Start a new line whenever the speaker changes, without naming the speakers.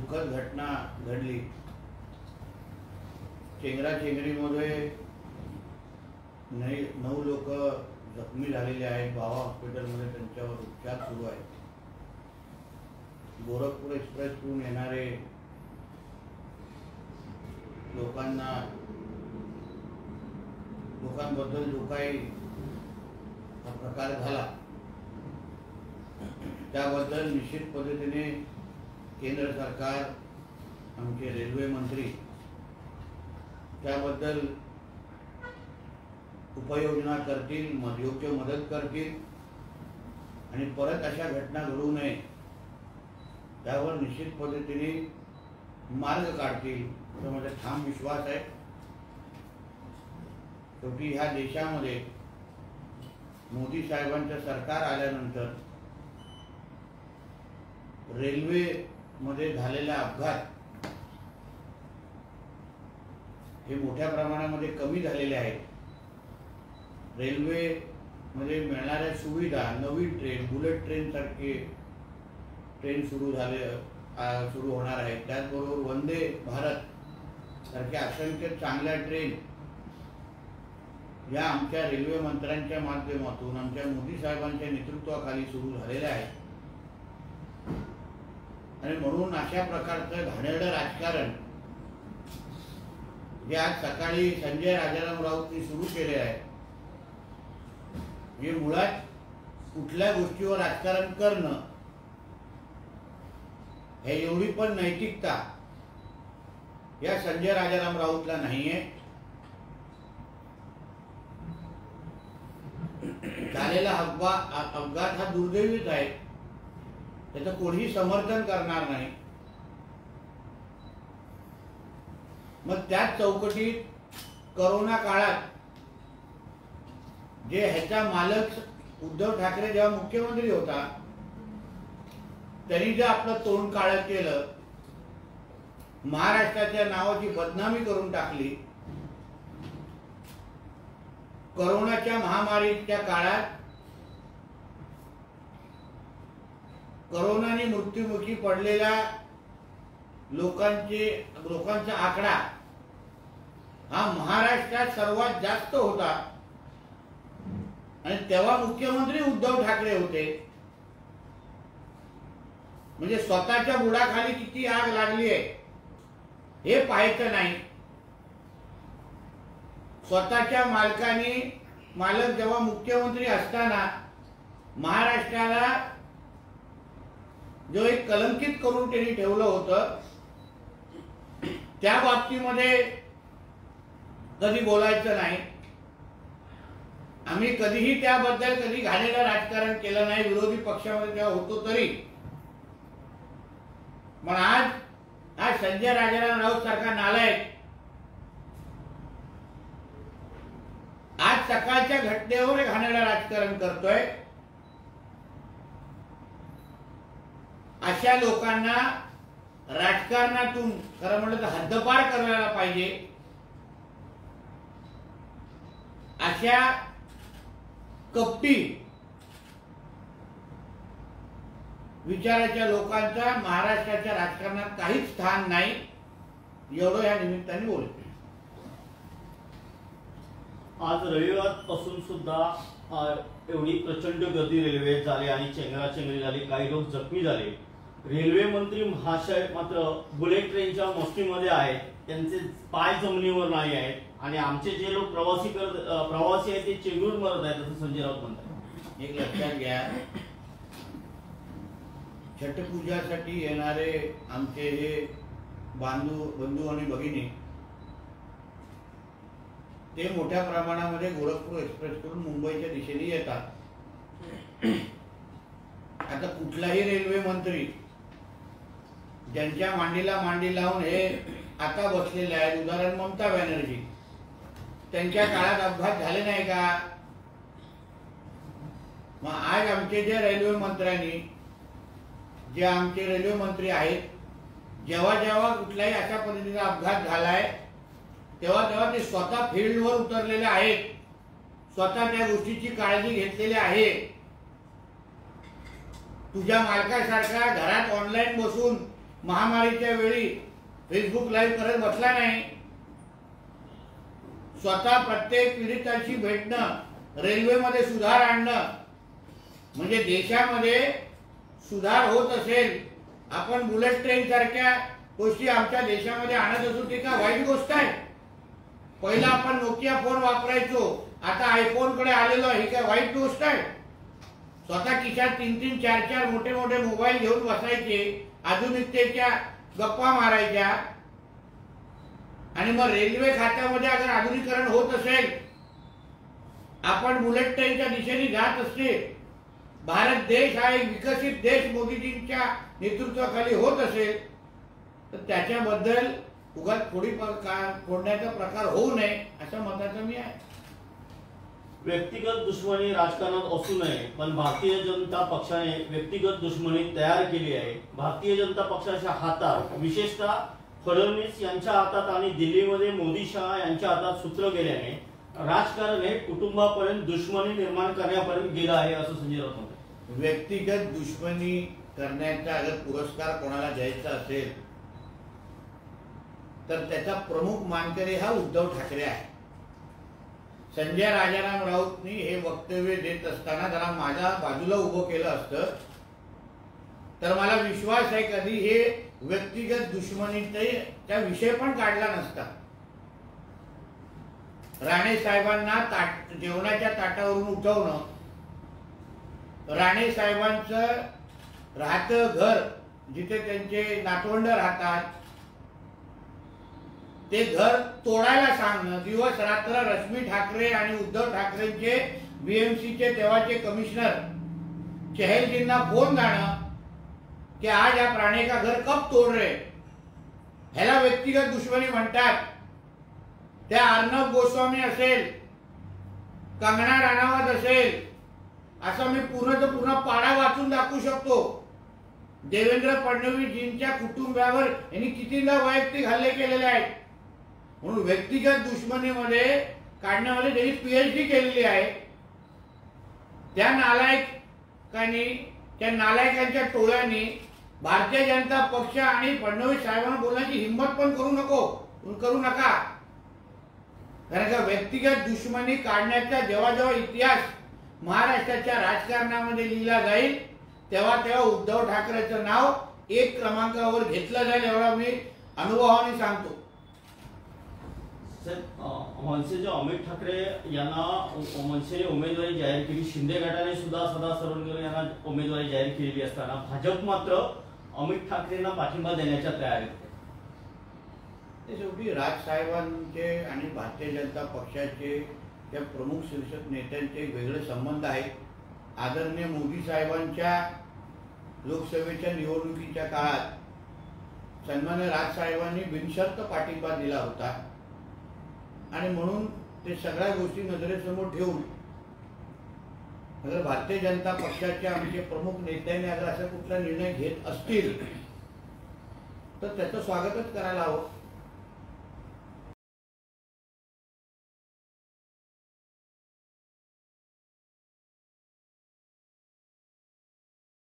दुःखद घटना घडली। चेंगराचेंगरीमध्ये 9 लोक जखमी झालेले आहेत। बावा हॉस्पिटलमध्ये त्यांच्यावर उपचार सुरू आहेत। गोरखपूर एक्सप्रेसवरून येणारे लोकांबद्दल जो काही हा प्रकार झाला त्याबद्दल निश्चित पद्धतीने केंद्र सरकार, आमचे रेल्वे मंत्री त्याबद्दल उपाययोजना करतील, योग्य मदत करतील आणि परत अशा घटना घडू नये त्यावर निश्चित पद्धतीने मार्ग काढतील असा माझा ठाम विश्वास आहे। शेवटी ह्या देशामध्ये मोदी साहेबांचं सरकार आल्यानंतर रेल्वे मध्ये झालेला अपघात हे मोठ्या प्रमाणामध्ये कमी झालेले आहेत। रेल्वे मध्ये मिळणाऱ्या सुविधा, नवीन ट्रेन, बुलेट ट्रेन सारखे ट्रेन सुरू होणार आहेत। त्याचबरोबर वंदे भारत सारख्या असंख्य चांगल्या ट्रेन या आमच्या रेल्वे मंत्र्यांच्या माध्यमातून आमच्या मोदी साहेबांच्या नेतृत्वाखाली सुरू झालेल्या आहेत। आणि म्हणून अशा प्रकारचं घाणेरडं राजकारण जे आज सकाळी संजय राजाराम राऊतनी सुरू केले आहे, हे मुळात कुठल्या गोष्टीवर राजकारण करणं हे एवढी पण नैतिकता या संजय राजाराम राऊतला नाहीये। झालेला अपघात हा दुर्दैवीच आहे, त्याचं कोणीही समर्थन करणार नाही। मग त्याच चौकटीत कोरोना काळात जे ह्याचा मालक उद्धव ठाकरे जेव्हा मुख्यमंत्री होता त्यांनी जे आपलं तोंड काळं केलं, महाराष्ट्राच्या नावाची बदनामी करून टाकली। कोरोनाच्या महामारीच्या काळात कोरोनाने मृत्युमुखी पडलेल्या लोकांचा आकडा हा महाराष्ट्रात सर्वात जास्त होता आणि तेव्हा मुख्यमंत्री उद्धव ठाकरे होते। म्हणजे स्वतःच्या बुडाखाली किती आग लागली आहे हे पाहायचं नाही। स्वतःच्या मालक जेव्हा मुख्यमंत्री असताना महाराष्ट्राला जो एक कलंकित करून त्यांनी ठेवलं होतं त्या बाबतीमध्ये कधी बोलायचं नाही। आम्ही कधीही त्याबद्दल कधी घाणेरडं राजकारण केलं नाही, विरोधी पक्षामध्ये जेव्हा होतो तरी। पण आज संजय राजाराम राऊत सारखा नालायक आज सकाळच्या घटनेवर घाणेरडं राजकारण करतोय। अशा लोकांना राजकारणातून खरं म्हटलं तर हद्दपार करायला पाहिजे। अशा कपटी विचाराच्या लोकांचा महाराष्ट्राच्या राजकारणात काहीच स्थान नाही, एवढं या निमित्ताने बोलतो।
आज रविवार पासून सुद्धा एवढी प्रचंड गर्दी रेल्वे झाली आणि चेंगराचेंगरी झाली, काही लोक जखमी झाले। रेल्वे मंत्री महाशय मात्र बुलेट ट्रेनच्या मस्तीमध्ये आहेत, त्यांचे पाय जमिनीवर नाही आहेत आणि आमचे जे लोक प्रवासी आहेत ते चेंगरून मरत आहेत असं संजय राऊत म्हणतात।
एक लक्षात घ्या, छठपूजासाठी येणारे आमचे हे बंधू आणि भगिनी ते मोठ्या प्रमाणामध्ये गोरखपूर एक्सप्रेस करून मुंबईच्या दिशेने येतात। आता कुठलाही रेल्वे मंत्री ज्यांच्या मांडीला मांडी लावून हे आता बसलेले आहेत, उदाहरण ममता बॅनर्जी, त्यांच्या काळात अपघात झाले नाही का? मग आज आमचे जे रेल्वे मंत्री आहेत, जेव्हा जेव्हा कुठलाही अशा पद्धतीचा अपघात झालाय तेव्हा ते स्वतः फील्डवर उतरलेले आहेत, स्वतः त्या गोष्टीची काळजी घेतलेली आहे। तुझ्या मालकासारखा घरात ऑनलाईन बसून महामारीच्या वेळी फेसबुक लाईव्ह करत बसला नाही. स्वतः प्रत्येक पीडिताशी भेटणं, रेल्वेमध्ये सुधार आणणं, म्हणजे देशामध्ये सुधार होत असेल, आपण बुलेट ट्रेन सारख्या गोष्टी आमच्या देशामध्ये आणत असू, ती का वाईट गोष्ट आहे? पहिला आपण नोकिया फोन वापरायचो, आता आयफोन कडे आलेलो, ही काय वाईट गोष्ट आहे? स्वतः खिशात 3-3, 4-4 मोठे मोठे मोबाईल घेऊन बसायचे, आधुनिकतेच्या गप्पा मारायच्या. आणि मग रेल्वे खात्यामध्ये अगर आधुनिकीकरण होत असेल, आपण बुलेट ट्रेनच्या दिशेने जात असते, भारत देश हा एक विकसित देश मोदीजींच्या नेतृत्वाखाली होत असेल, तर त्याच्याबद्दल उगाच फोडण्याचा प्रकार होऊ नये असं मताचं मी आहे.
व्यक्तिगत दुश्मनी राजकारणात असू नये, पण भारतीय जनता पक्षाने व्यक्तिगत दुश्मनी तयार केली आहे. भारतीय जनता पक्षाच्या हातात, विशेषतः फडणवीस यांच्या हातात आणि दिल्लीमध्ये मोदी शहा यांच्या हातात सूत्र गेल्याने राजकारण हे कुटुंबापर्यंत दुश्मनी निर्माण करण्यापर्यंत गेलं आहे असं संजय राऊत म्हणतात.
व्यक्तिगत दुश्मनी करण्याचा अगर पुरस्कार कोणाला द्यायचा असेल तर त्याचा प्रमुख मानकरी हा उद्धव ठाकरे आहे. संजय राजाराम राऊतनी हे वक्तव्य देत असताना जरा माझ्या बाजूला उभं केलं असतं तर मला विश्वास आहे कधी हे व्यक्तिगत दुश्मनीचा विषय पण काढला नसता. राणे साहेबांना जेवणाच्या ताटावरून उठवणं, राणे साहेबांचं राहतं घर जिथे त्यांचे नातवंड राहतात ते घर तोडायला सांगणं, दिवस रात्र रश्मी ठाकरे आणि उद्धव ठाकरेंचे बीएमसीचे तेव्हाचे कमिशनर चहलजींना फोन जाणं कि आज आप राणे का घर कब तोड़ रहे, ह्याला व्यक्तिगत दुश्मनी म्हणतात. त्या अर्णब गोस्वामी असेल, कंगना राणावत असेल, असं मी पूर्ण पाडा वाचून दाखवू शकतो. देवेंद्र फडणवीसजींच्या कुटुंबावर यांनी कितीदा वैयक्तिक हल्ले केलेले आहेत. म्हणून व्यक्तिगत दुश्मनीमध्ये काढण्यामध्ये त्यांनी पीएचडी केलेली आहे. त्या नालायकांनी, त्या नालायकांच्या टोळ्यांनी भारतीय जनता पक्ष आणि फडणवीस साहेबांना बोलण्याची हिंमत पण करू नका. कारण का व्यक्तिगत दुश्मनी काढण्याचा जेव्हा जेव्हा इतिहास महाराष्ट्राच्या राजकारणामध्ये लिहिला जाईल तेव्हा उद्धव ठाकरेचं नाव 1 क्रमांकावर घेतलं जाईल एवढा मी अनुभवाने सांगतो.
मनसेचे अमित ठाकरे यांना मनसेने उमेदवारी जाहीर केली, शिंदे गटाने सुद्धा सदा सरवणकर यांना उमेदवारी जाहीर केलेली असताना भाजप मात्र अमित ठाकरेंना पाठिंबा देण्याच्या तयारीत आहे.
ते शेवटी राजसाहेबांचे आणि भारतीय जनता पक्षाचे त्या प्रमुख शीर्षक नेत्यांचे वेगळे संबंध आहेत. आदरणीय मोदी साहेबांच्या लोकसभेच्या निवडणुकीच्या काळात सन्मान्य राजसाहेबांनी बिनशर्त पाठिंबा दिला होता आणि म्हणून ते सगळ्या गोष्टी नजरेसमोर ठेवून अगर भारतीय जनता पक्षाच्या आमचे प्रमुख नेत्यांनी अगर असा कुठला निर्णय घेत असतील तर त्याचं स्वागतच करायला हवं.